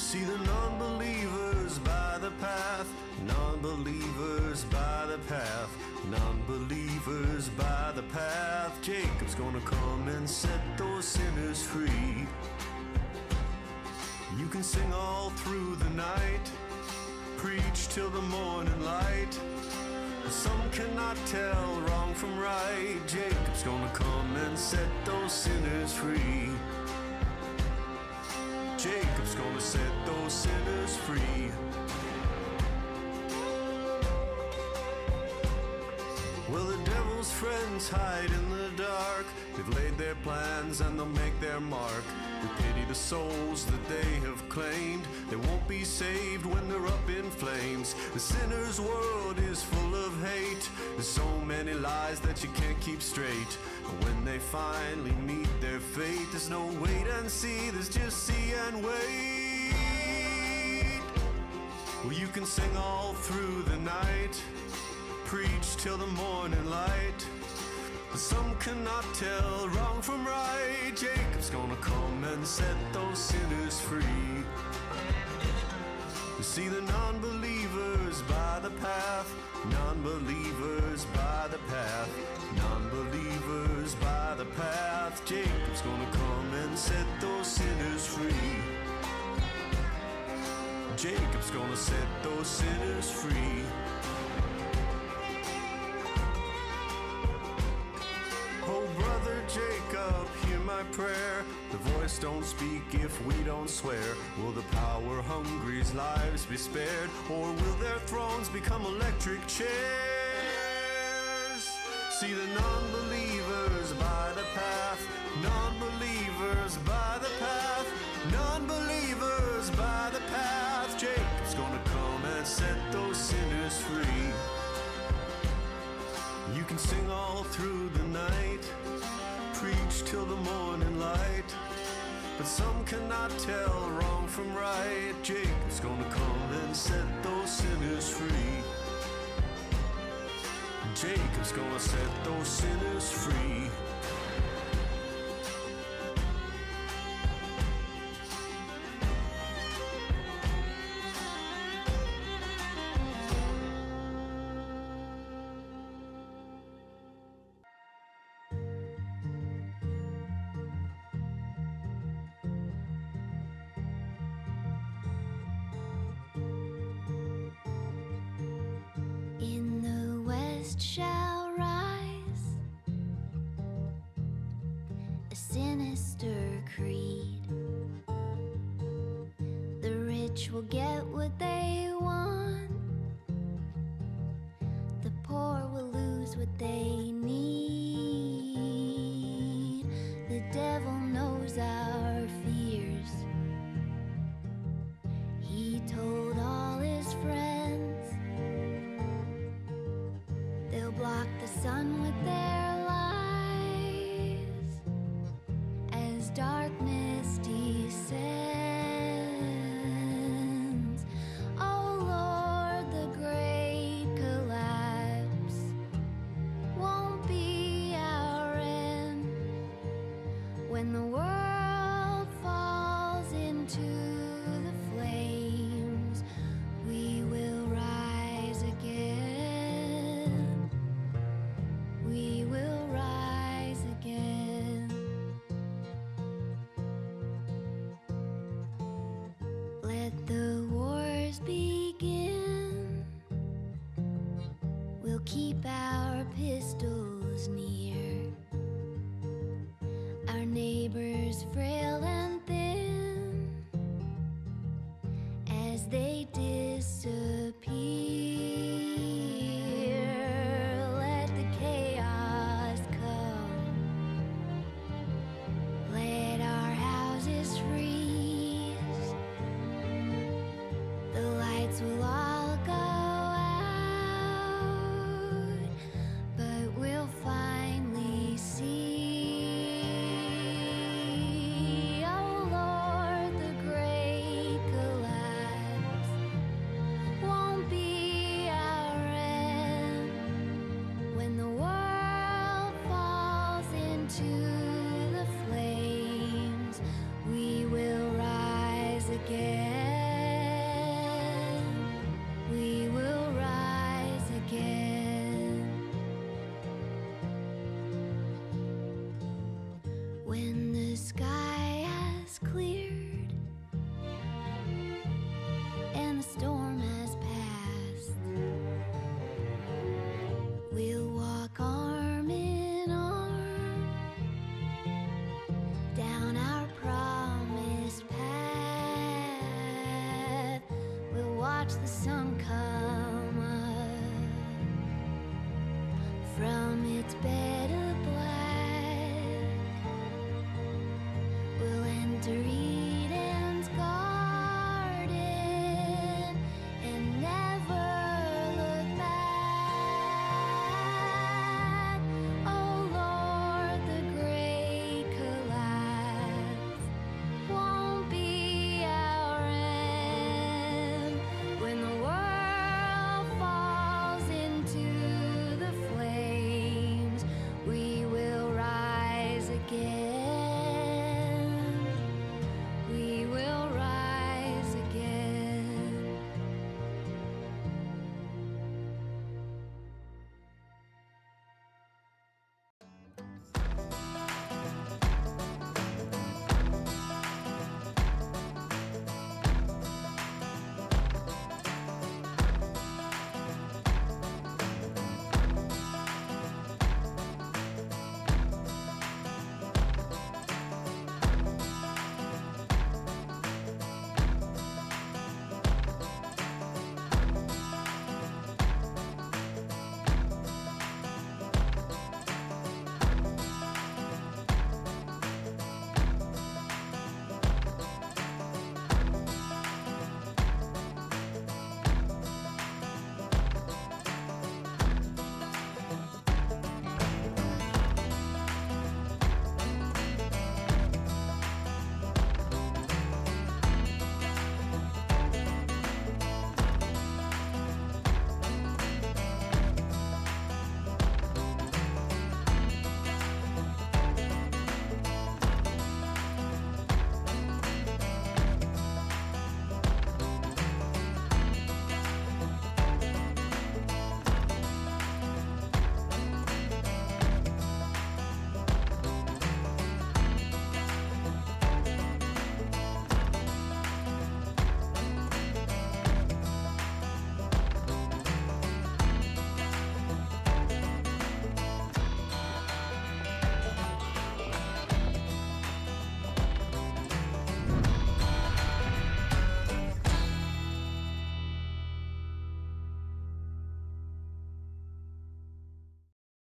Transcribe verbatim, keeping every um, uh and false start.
See the non-believers by the path, non-believers by the path, non-believers by the path. Jacob's gonna come and set those sinners free. You can sing all through the night, preach till the morning light, but some cannot tell wrong from right. Jacob's gonna come and set those sinners free. Jacob's gonna set those sinners free. Well, the devil's friends hide in the dark. They've laid their plans and they'll make their mark. We pity the souls that they have claimed. They won't be saved when they're up in flames. The sinner's world is full of hate. There's so many lies that you can't keep straight. And when they finally meet their fate, there's no wait and see, there's just see and wait. Well, you can sing all through the night, preach till the morning light, but some cannot tell wrong from right. Jacob's gonna come and set those sinners free. You see the non-believers by the path, non-believers by the path, non-believers by the path. Jacob's gonna come and set those sinners free. Jacob's gonna set those sinners free. Oh, brother Jacob, hear my prayer. The voice don't speak if we don't swear. Will the power-hungry's lives be spared, or will their thrones become electric chairs? See the non-believers by the path, non-believers by the path, non-believers by the path. Jacob's gonna come and set those sinners free. You can sing all through the night, preach till the morning light, but some cannot tell wrong from right. Jacob's gonna come and set those sinners free. Jacob's gonna set those sinners free. Shall rise a sinister creed. The rich will get what they want, the poor will lose what they need. The devil knows our fears. He told all his friends they'll block the sun with their lies as darkness descends. Oh Lord, the great collapse won't be our end. When the world falls into the flames, we will rise again. We Mom, it's better.